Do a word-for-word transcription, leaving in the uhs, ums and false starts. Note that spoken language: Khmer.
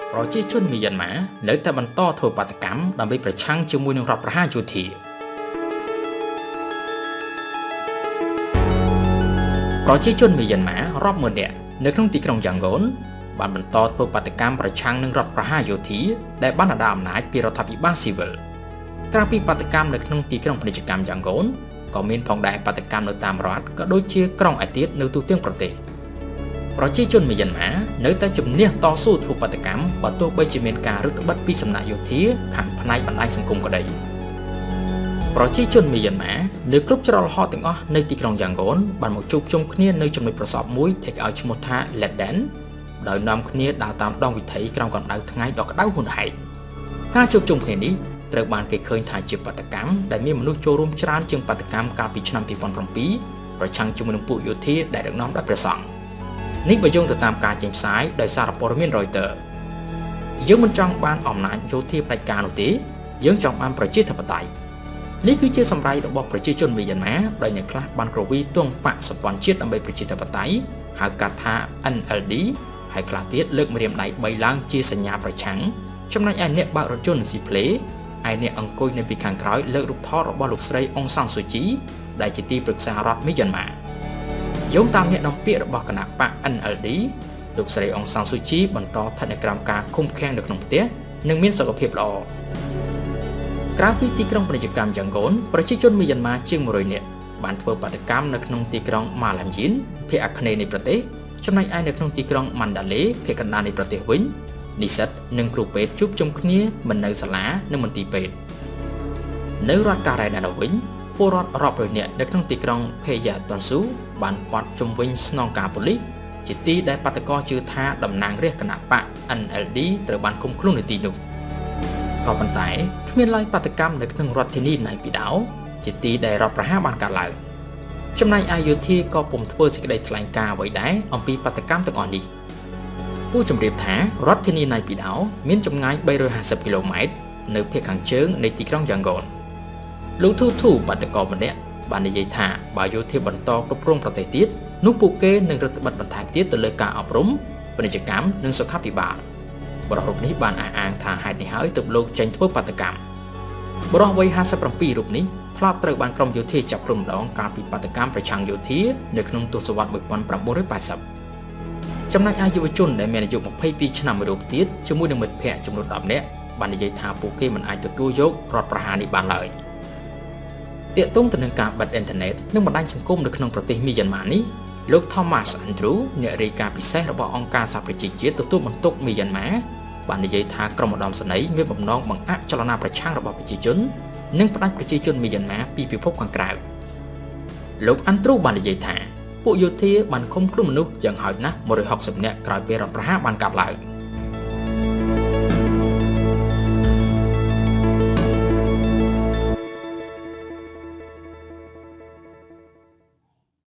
ប្រជាជនមីយ៉ាន់ម៉ានៅតែបន្តធ្វើបាតកម្មដើម្បីប្រឆាំងជាមួយនឹងរដ្ឋប្រហារយោធាប្រជាជនមីយ៉ាន់ម៉ារាប់ម៉ឺននាក់នៅក្នុងទីក្រុងយ៉ាងហ្គូនបានបន្តធ្វើបាតកម្មប្រឆាំងនឹងរដ្ឋប្រហារយោធាដែលបានដណ្ដើមអំណាចពីរដ្ឋាភិបាលស៊ីវិលក្រៅពីបាតកម្មនៅក្នុងទីក្រុងពាណិជ្ជកម្មយ៉ាងហ្គូនក៏មានផងដែរបាតកម្មនៅតាមរដ្ឋក៏ដូចជាក្រុងឯទៀតនៅទូទាំងប្រទេសប្រជាជនមីយ៉ាន់ម៉ានៅតែជំនះតស៊ូធ្វើបាតកម្មបើទោះបីជាមានការរឹតបន្តឹងពីសំណាក់យោធាខាងផ្នែកបណ្ដាញសង្គមក៏ដីប្រជាជនមីយ៉ាន់ម៉ានៅគ្រប់ច្រកល្ហកទាំងអស់នៅទីក្រុងយ៉ាងហ្គូនបានមកជួបជុំគ្នានៅចំណុចប្រសពមួយដែលគេឲ្យឈ្មោះថា Leden ដោយនាំគ្នាដើរតាមដងវិថីក្រោមកម្ដៅថ្ងៃដ៏ក្ដៅហួនហែងការជួបជុំគ្នានេះត្រូវបានគេឃើញថាជាបាតកម្មដែលមានមនុស្សចូលរួមច្រើនជាងបាតកម្មកាលពីឆ្នាំពីរពាន់ប្រាំពីរប្រឆាំងជាមួយនឹងពួកយោធាដែលដឹកនាំដោយព្រះសង្ឃនេះបើយោងទៅតាមការចេញផ្សាយដោយសារព័ត៌មាន Reuters យើងមិនចង់បានអំណាចយោធាផ្ដាច់ការនោះទេយើងចង់បានប្រជាធិបតេយ្យនេះគឺជាសម្ដែងរបស់ប្រជាជនមីយ៉ាន់ម៉ាដែលអ្នកខ្លះបានក្រវីទង់បកសម្ព័ន្ធជាតិដើម្បីប្រជាធិបតេយ្យហៅកាត់ថា N L D ហើយខ្លះទៀតលើកម្រាមដៃបីឡើងជាសញ្ញាប្រឆាំងចំណែកឯអ្នកបើករថយន្តស៊ីផ្លេឯអ្នកអង្គុយនៅពីខាងក្រោយលើករូបថតរបស់លោកស្រីអុងសានស៊ូជីដែលជាទីប្រឹក្សារដ្ឋមីយ៉ាន់ម៉ាយោងតាមអ្នកនាំពាក្យរបស់គណៈបក N L D លោកស្រីអុងសានស៊ូជីបន្តស្ថិតនៅក្រោមការឃុំឃាំងនៅក្នុងផ្ទះនិងមានសុខភាពល្អក្រៅពីទីក្រុងពាណិជ្ជកម្មយ៉ាងហ្គូនប្រជាជនមីយ៉ាន់ម៉ាជាងមួយរយនាក់បានធ្វើបាតកម្មនៅក្នុងទីក្រុងម៉ាឡាំយីនភាគអាគ្នេយ៍នៃប្រទេសចំណែកឯនៅក្នុងទីក្រុងម៉ាន់ដាឡេភាគកណ្ដាលនៃប្រទេសវិញនិស្សិតនិងគ្រូពេទ្យជួបជុំគ្នាមិននៅសាលានិងមន្ទីរពេទ្យនៅរដ្ឋការ៉េណាដល់វិញពលរដ្ឋរាប់រយនាក់នៅក្នុងទីក្រុងភេយ៉ាតុនស៊ូបានព័ទ្ធជុំវិញស្នងការប៉ូលីសជាទីដែលបាតកោជឿថាតំណាងរាស្ត្រគណៈបក N L D ត្រូវបានឃុំខ្លួននៅទីនោះក៏ប៉ុន្តែគ្មានឡើយបាតកម្មនៅក្នុងរដ្ឋធានីណៃពីដោជាទីដែលរដ្ឋប្រហារបានកើតឡើងចំណែកឯយោធាក៏ពុំធ្វើសេចក្តីថ្លែងការណ៍អ្វីដែរអំពីបាតកម្មទាំងអស់នេះគូជម្រាបថារដ្ឋធានីណៃពីដោមានចម្ងាយបីរយហាសិបគីឡូម៉ែត្រនៅភាគខាងជើងនៃទីក្រុងយ៉ាងហ្គូនលោកធូធូបាតកោម្នាក់បាននិយាយថាបើយោធាបន្តគ្រប់គ្រងប្រទេសទៀតនោះពួកគេនឹងរឹតបន្តឹងបន្ថែមទៀតទៅលើការអប់រំពាណិជ្ជកម្មនិងសុខាភិបាលបរិះរូបនេះបានអះអាងថាហេតុនេះហើយទើបលោកចេញធ្វើបាតកម្មបរិះវ័យហាសិបប្រាំពីររូបនេះធ្លាប់ត្រូវបានក្រុមយោធាចាប់ខ្លួនម្ដងកាលពីបាតកម្មប្រឆាំងយោធានៅក្នុងទសវត្សរ៍một nghìn chín trăm tám mươiចំណែកឯយុវជនដែលមានអាយុยี่สิบสองឆ្នាំមួយរូបទៀតជាមួយនឹងមិត្តភ័ក្តិចំនួនដប់នាក់បាននិយាយថាពួកគេមិនអាចទទួលយករដ្ឋប្រហារនេះបានឡើយទាក់ទងទៅនឹងការបិទអ៊ីនធឺណិតនិងបណ្ដាញសង្គមនៅក្នុងប្រទេសមីយ៉ាន់ម៉ានេះលោក Thomas Andrew អ្នករាយការណ៍ពិសេសរបស់អង្គការសហប្រជាជាតិទទួលបន្ទុកមីយ៉ាន់ម៉ាបាននិយាយថាក្រុមឧត្តមសេនីយ៍មានបំណងបង្អាក់ចលនាប្រឆាំងរបស់ប្រជាជននិងផ្ដាច់ប្រជាជនមីយ៉ាន់ម៉ាពីពិភពខាងក្រៅលោក Andrew បាននិយាយថាពួកយោធាបានឃុំខ្លួនមនុស្សយ៉ាងហោចណាស់một trăm sáu mươiនាក់ក្រោយពេលរដ្ឋប្រហារបានកាប់ឡើង